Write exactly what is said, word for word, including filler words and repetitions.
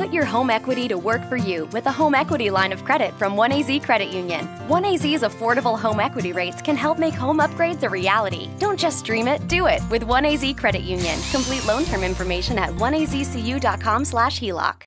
Put your home equity to work for you with a home equity line of credit from OneAZ Credit Union. OneAZ's affordable home equity rates can help make home upgrades a reality. Don't just dream it, do it with OneAZ Credit Union. Complete loan term information at one a z c u dot com slash H E L O C.